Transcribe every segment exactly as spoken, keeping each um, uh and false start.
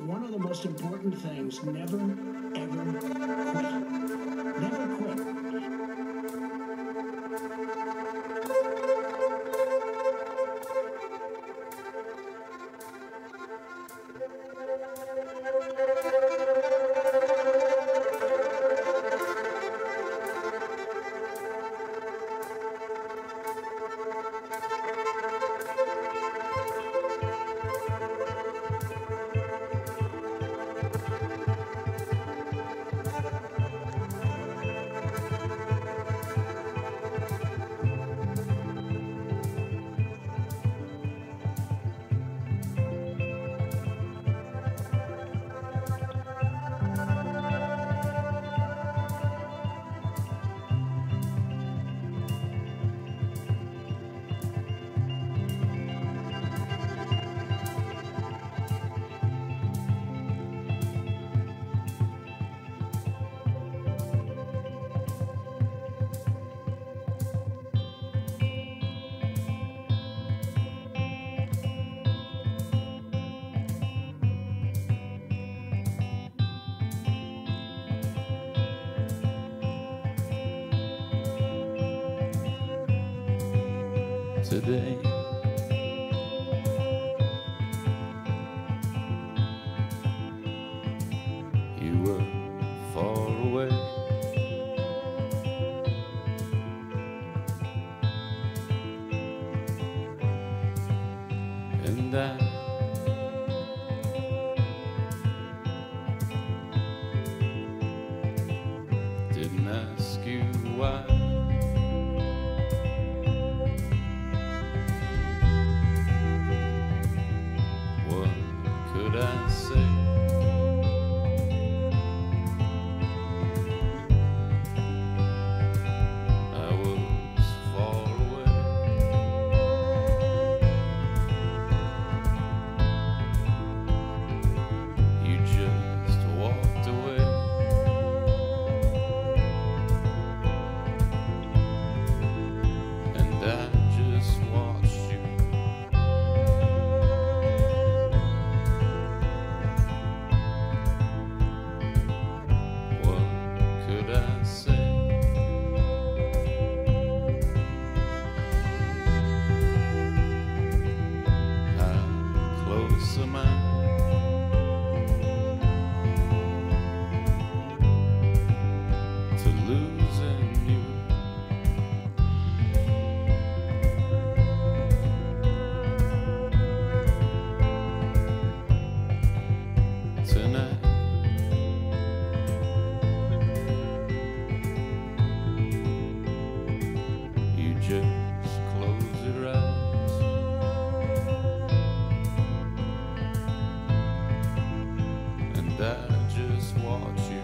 one of the most important things, never, ever quit. Never quit. Today, you were far away, and I didn't ask you why. Could I say I was far away? You just walked away, and I just watched you. Tonight, you just close your eyes, and I just watch you.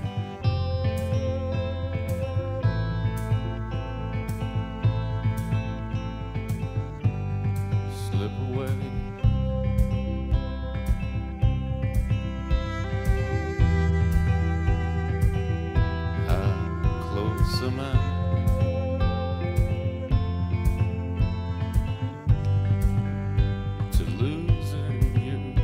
Slip away. Am I to losing you?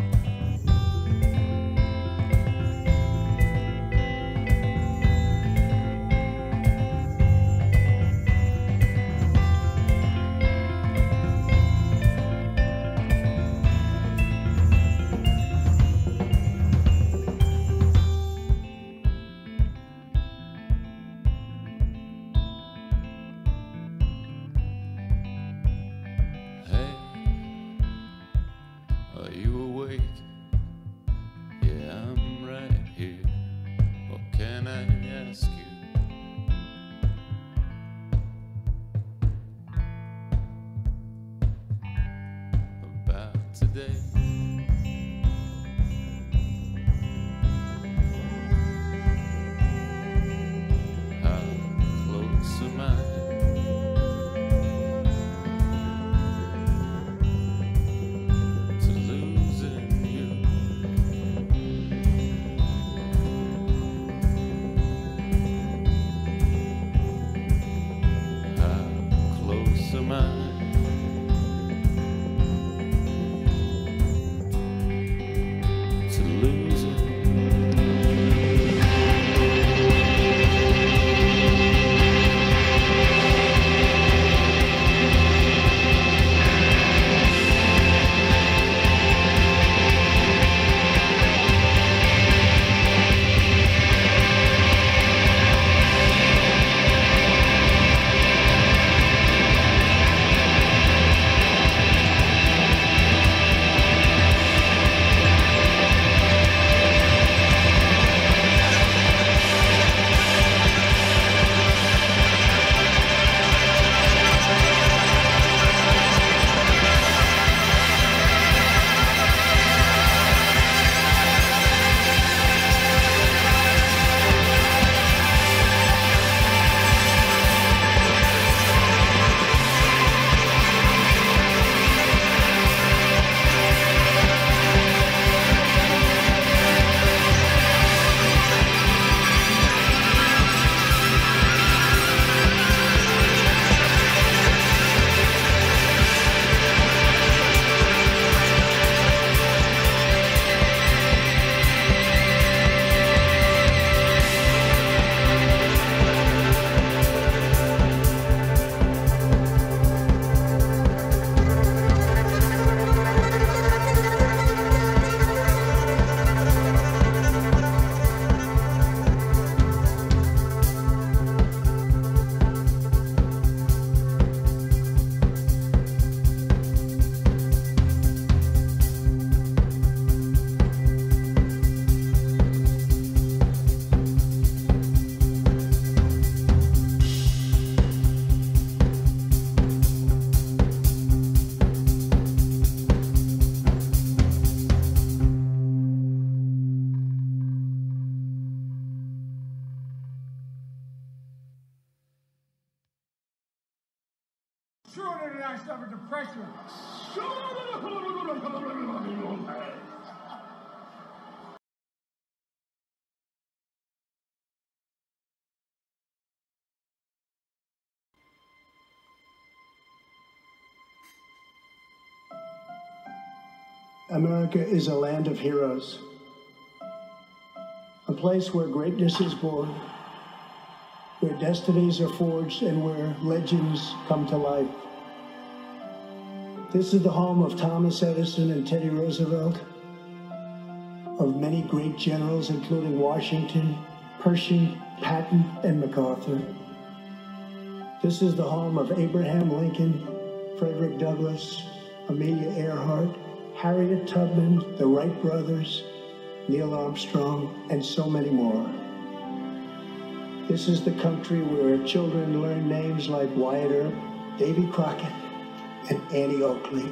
Are you awake? Yeah, I'm right here. What can I ask you? About today? How close am I? Am I Sure, I suffered depression. America is a land of heroes, a place where greatness is born, where destinies are forged and where legends come to life. This is the home of Thomas Edison and Teddy Roosevelt, of many great generals including Washington, Pershing, Patton, and MacArthur. This is the home of Abraham Lincoln, Frederick Douglass, Amelia Earhart, Harriet Tubman, the Wright brothers, Neil Armstrong, and so many more. This is the country where children learn names like Wyatt Earp, Davy Crockett, and Annie Oakley.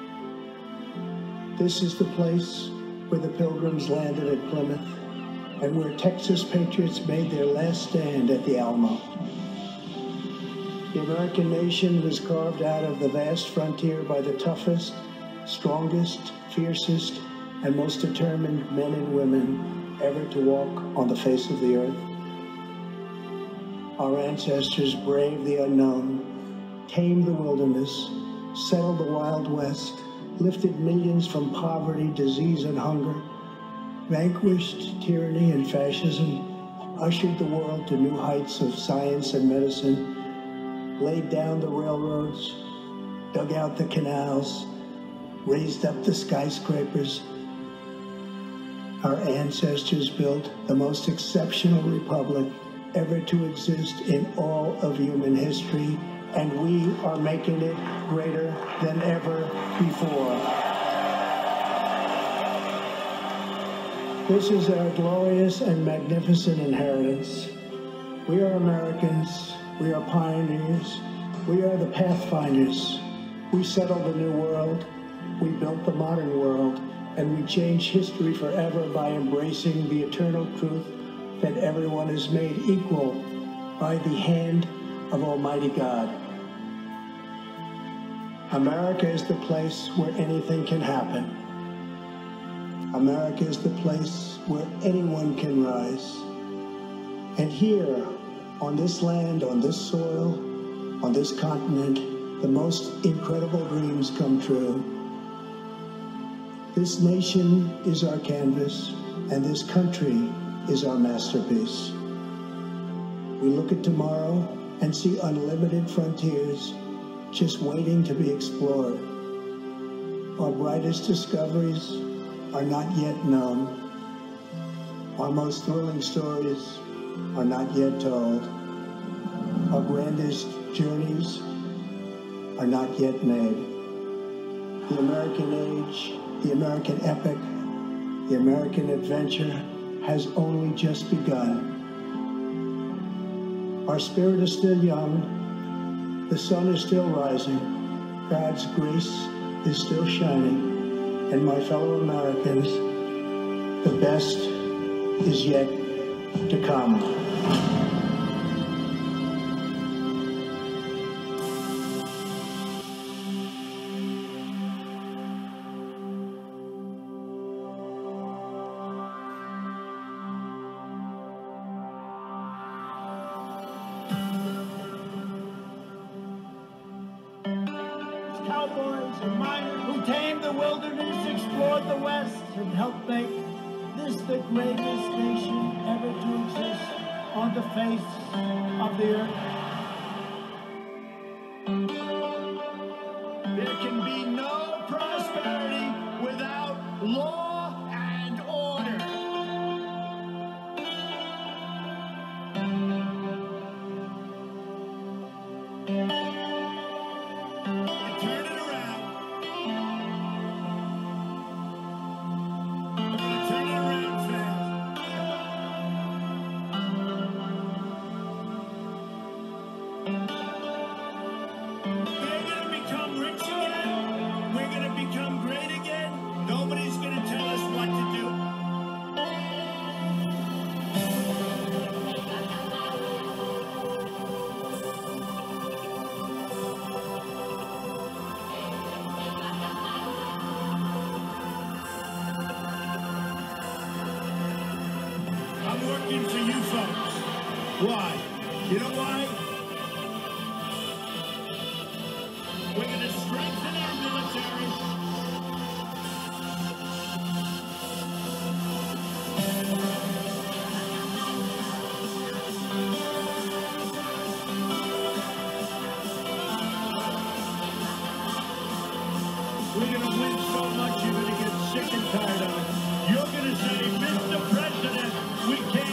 This is the place where the Pilgrims landed at Plymouth and where Texas patriots made their last stand at the Alamo. The American nation was carved out of the vast frontier by the toughest, strongest, fiercest, and most determined men and women ever to walk on the face of the earth. Our ancestors braved the unknown, tamed the wilderness, settled the Wild West, lifted millions from poverty, disease, and hunger, vanquished tyranny and fascism, ushered the world to new heights of science and medicine, laid down the railroads, dug out the canals, raised up the skyscrapers. Our ancestors built the most exceptional republic ever to exist in all of human history, and we are making it greater than ever before. This is our glorious and magnificent inheritance. We are Americans. We are pioneers. We are the pathfinders. We settled the new world. We built the modern world, and we changed history forever by embracing the eternal truth that everyone is made equal by the hand of Almighty God. America is the place where anything can happen. America is the place where anyone can rise. And here, on this land, on this soil, on this continent, the most incredible dreams come true. This nation is our canvas, and this country is our masterpiece. We look at tomorrow and see unlimited frontiers just waiting to be explored. Our brightest discoveries are not yet known. Our most thrilling stories are not yet told. Our grandest journeys are not yet made. The American age, the American epic, the American adventure has only just begun. Our spirit is still young, the sun is still rising, God's grace is still shining, and my fellow Americans, the best is yet to come. Cowboys and miners who tamed the wilderness, explored the West, and helped make this the greatest nation ever to exist on the face of the earth. There can be no prosperity without law and order. You know why? We're going to strengthen our military. We're going to win so much you're going to get sick and tired of it. You're going to say, Mister President, we can't